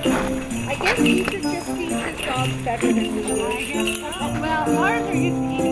I guess he should just feed his dogs better than we do. I guess so. Well, ours are used to eat